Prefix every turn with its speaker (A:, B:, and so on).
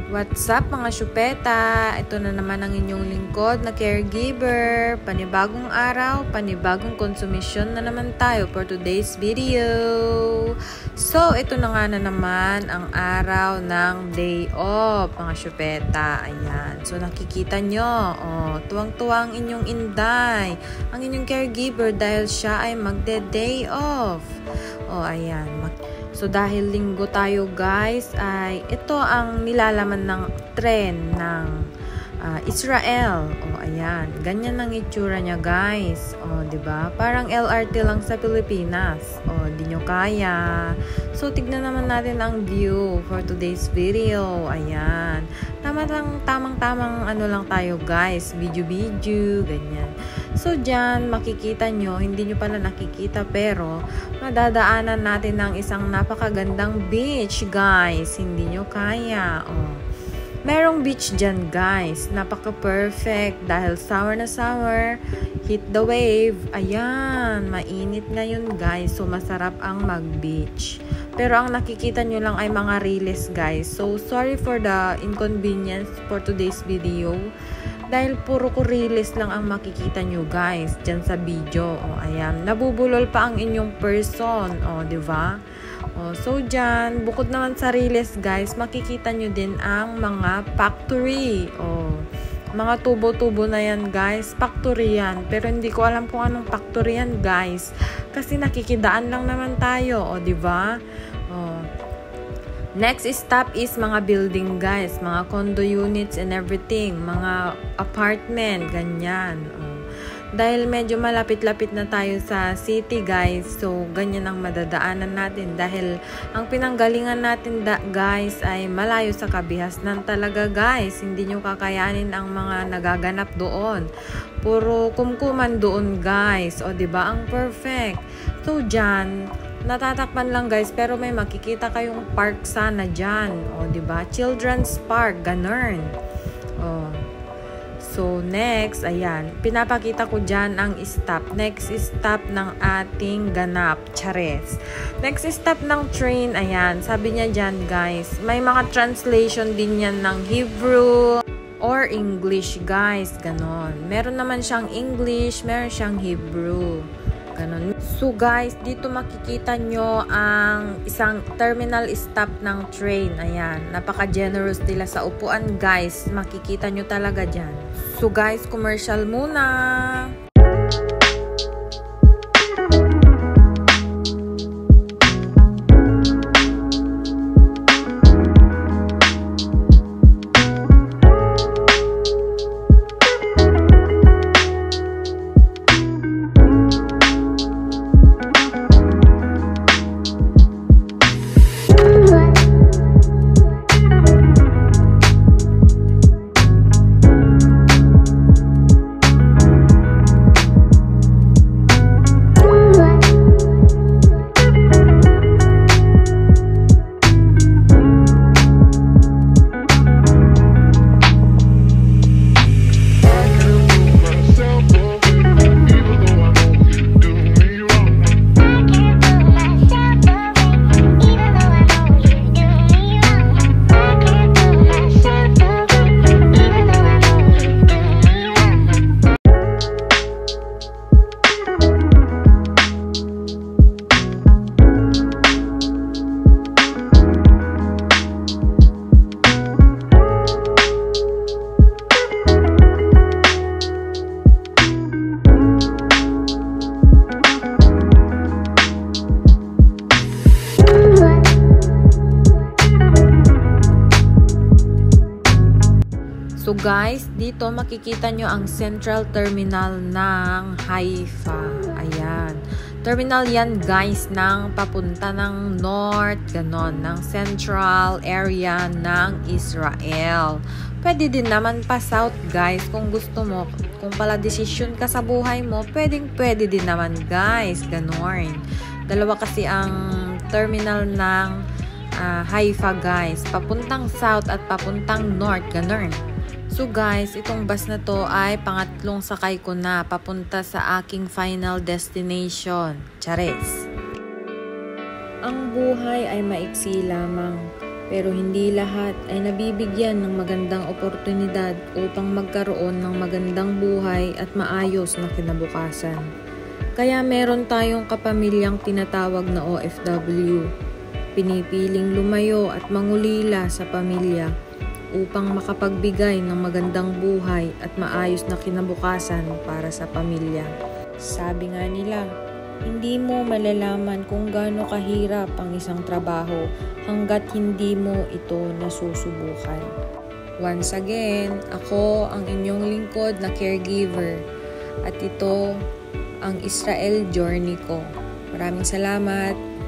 A: What's up mga syupeta? Ito na naman ang inyong lingkod na caregiver. Panibagong araw, panibagong konsumisyon na naman tayo for today's video. So, ito na nga na naman ang araw ng day off mga syupeta. Ayan. So, nakikita nyo. Tuwang-tuwang inyong inday. Ang inyong caregiver dahil siya ay magde-day off. Ayan. So, dahil linggo tayo guys, ay ito ang nilalaman ng trend ng Israel. Ayan. Ganyan ang itsura niya guys. Diba? Parang LRT lang sa Pilipinas. Di nyo kaya. So, tignan naman natin ang view for today's video. Ayan. Tamang-tamang ano lang tayo guys. Video. Ganyan. So, dyan, makikita nyo, hindi nyo pala nakikita, pero madadaanan natin ng isang napakagandang beach, guys. Hindi nyo kaya. Merong beach dyan, guys. Napaka-perfect. Dahil summer na summer, hit the wave. Ayan, mainit ngayon, guys. So, masarap ang mag-beach. Pero ang nakikita nyo lang ay mga reels, guys. So, sorry for the inconvenience for today's video. Dahil puro ko reels lang ang makikita nyo guys dyan sa video. Ayan. Nabubulol pa ang inyong person. Diba? So dyan, bukod naman sa reels guys, makikita nyo din ang mga factory. Mga tubo-tubo na yan guys. Factory yan. Pero hindi ko alam kung anong factory yan guys. Kasi nakikidaan lang naman tayo. Diba? Next stop is mga building guys, mga condo units and everything, mga apartment, ganyan. Dahil medyo malapit-lapit na tayo sa city guys, so ganyan ang madadaanan natin. Dahil ang pinanggalingan natin guys ay malayo sa kabihasnan talaga guys. Hindi nyo kakayanin ang mga nagaganap doon. Puro kumkuman doon guys. Diba? Ang perfect. So dyan, natatakpan lang guys, pero may makikita kayong park sana dyan. Diba? Children's park, ganun. So, next, ayan. Pinapakita ko dyan ang stop. Next stop ng ating ganap. Chares. Next stop ng train, ayan. Sabi niya dyan guys, may mga translation din yan ng Hebrew or English guys. Ganon. Meron naman siyang English, meron siyang Hebrew. Ganon. So guys, dito makikita nyo ang isang terminal stop ng train. Ayan, napaka-generous nila sa upuan guys. Makikita nyo talaga dyan. So guys, commercial muna. So guys, dito makikita nyo ang central terminal ng Haifa. Ayan. Terminal yan guys ng papunta ng north, ganon, ng central area ng Israel. Pwede din naman pa south guys kung gusto mo. Kung pala desisyon ka sa buhay mo, pwede din naman guys, ganon. Dalawa kasi ang terminal ng Haifa guys. Papuntang south at papuntang north, ganon. So guys, itong bus na to ay pangatlong sakay ko na papunta sa aking final destination. Chares! Ang buhay ay maiksi lamang. Pero hindi lahat ay nabibigyan ng magandang oportunidad upang magkaroon ng magandang buhay at maayos na kinabukasan. Kaya meron tayong kapamilyang tinatawag na OFW. Pinipiling lumayo at mangulila sa pamilya upang makapagbigay ng magandang buhay at maayos na kinabukasan para sa pamilya. Sabi nga nila, hindi mo malalaman kung gaano kahirap ang isang trabaho hanggat hindi mo ito nasusubukan. Once again, ako ang inyong lingkod na caregiver at ito ang Israel journey ko. Maraming salamat!